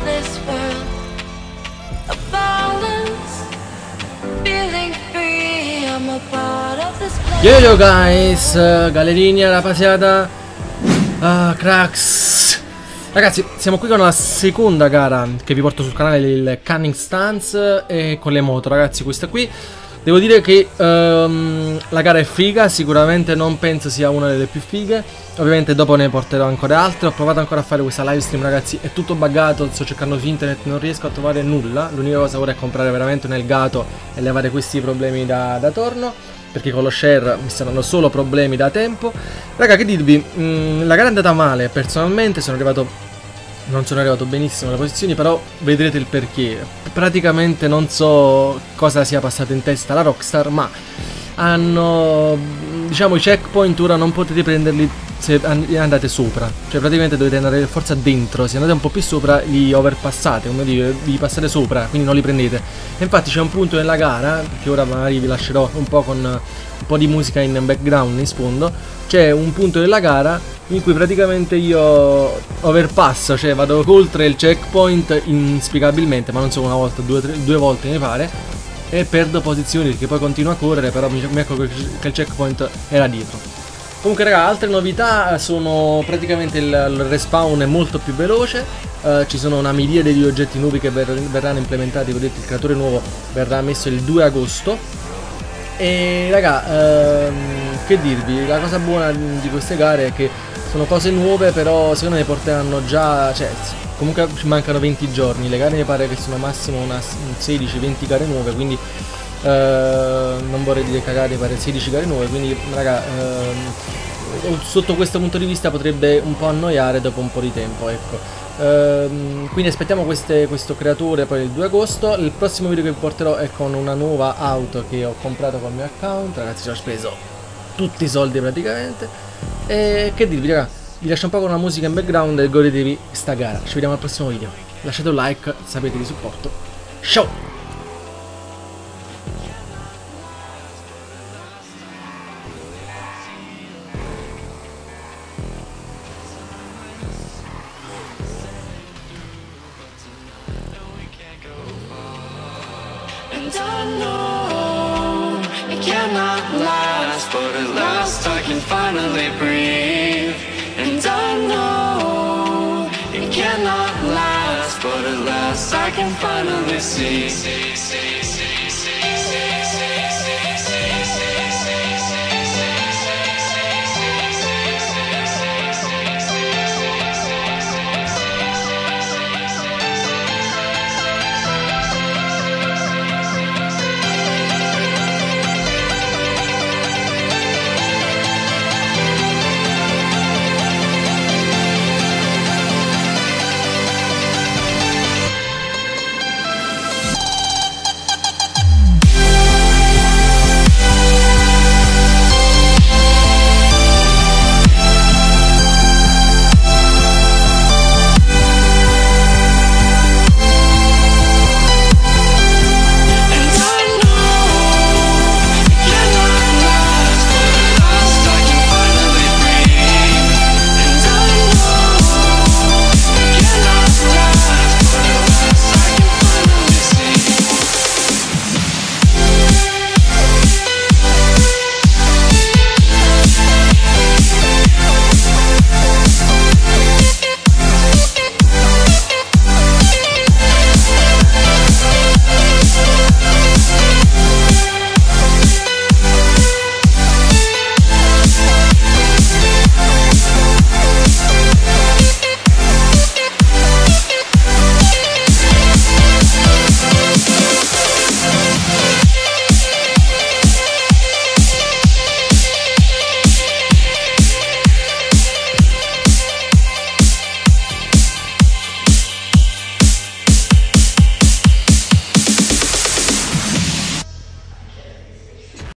this world. A balance, feeling free. I'm a part of this place. Yo guys, Galerinia, la pasiata, cracks. Ragazzi, siamo qui con la seconda gara che vi porto sul canale, il Cunning Stance, e con le moto, ragazzi, questa qui. Devo dire che la gara è figa, sicuramente non penso sia una delle più fighe. Ovviamente dopo ne porterò ancora altre. Ho provato ancora a fare questa live stream, ragazzi, è tutto buggato, sto cercando su internet, non riesco a trovare nulla. L'unica cosa ora è comprare veramente un Elgato e levare questi problemi da torno, perché con lo share mi saranno solo problemi da tempo. Raga, che dirvi, la gara è andata male, personalmente non sono arrivato benissimo alle posizioni, però vedrete il perché. Praticamente non so cosa sia passato in testa alla Rockstar, ma hanno, diciamo, i checkpoint ora non potete prenderli se andate sopra, cioè praticamente dovete andare forza dentro. Se andate un po' più sopra li overpassate, come dire, vi passate sopra, quindi non li prendete. E infatti c'è un punto nella gara, che ora magari vi lascerò un po' con un po' di musica in background, in sfondo. C'è un punto della gara in cui praticamente io overpasso, cioè vado oltre il checkpoint inspiegabilmente, ma non so, una volta, due volte mi pare, e perdo posizioni perché poi continuo a correre, però mi accorgo che il checkpoint era dietro. Comunque raga, altre novità sono praticamente il respawn è molto più veloce, ci sono una miriade di oggetti nuovi che verranno implementati, vedete il creatore nuovo verrà messo il 2 agosto. E raga, che dirvi, la cosa buona di queste gare è che sono cose nuove, però secondo me porteranno già, cioè comunque ci mancano 20 giorni, le gare mi pare che sono massimo una 16-20 gare nuove, quindi non vorrei dire cagare, mi pare 16 gare nuove, quindi raga, sotto questo punto di vista potrebbe un po' annoiare dopo un po' di tempo, ecco. Quindi aspettiamo questo creatore poi il 2 agosto. Il prossimo video che vi porterò è con una nuova auto che ho comprato col mio account, ragazzi, ci ho speso tutti i soldi praticamente. E che dirvi raga, vi lascio un po' con una musica in background e godetevi sta gara. Ci vediamo al prossimo video, lasciate un like, sapete di supporto. Ciao. And I know it cannot last, but at last I can finally breathe. And I know it cannot last, but at last I can finally see.